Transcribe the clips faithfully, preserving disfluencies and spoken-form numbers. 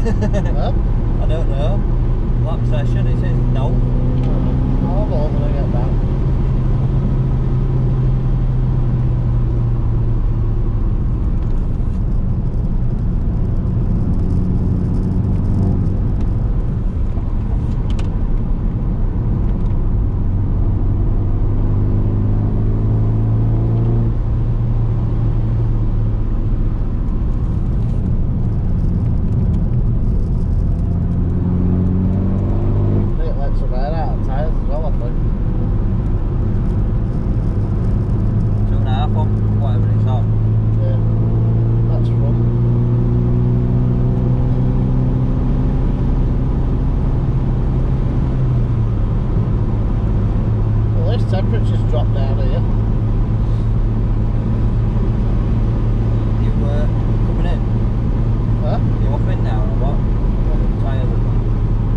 Huh? I don't know. Lap session, it says no. I'll have a look when I get back. Temperatures drop down here. You uh, coming in? Huh? You off in now or what? Yeah. Tyres or what?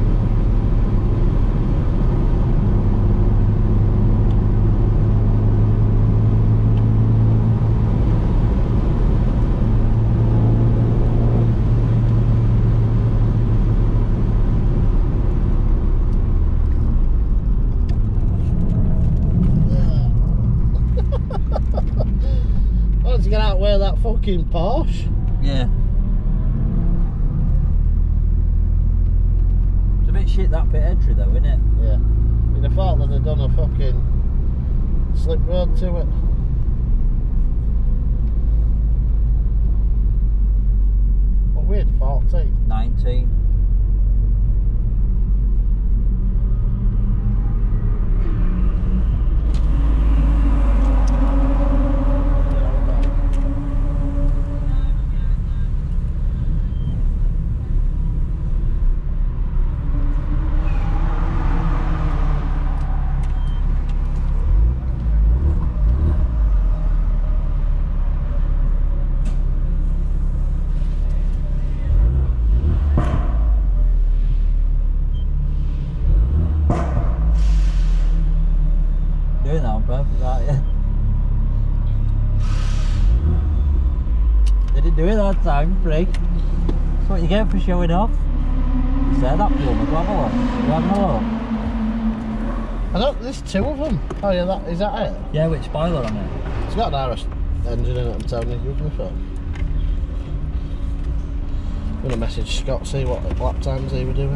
To get out where that fucking Porsche. Yeah. It's a bit shit that bit entry though, isn't it? Yeah. You'd have thought that they'd done a fucking slip road to it. What weird, fourteen? nineteen. Doing that on purpose, aren't you? Didn't do it that time, freak. That's what you get for showing off. You said that plumber, go have a look. You having a look? I don't, there's two of them. Oh yeah, that, is that it? Yeah, which spoiler on it? It's got an R S engine in it, I'm telling you, use my phone. I'm gonna message Scott, see what lap times he were doing.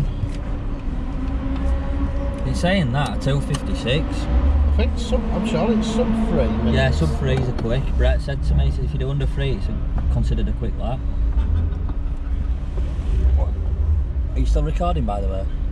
It's saying that, two fifty-six. I think sub, I'm sure it's sub three minutes. Yeah, sub threes are quick. Brett said to me, he said if you do under three, it's considered a quick lap. What? Are you still recording, by the way?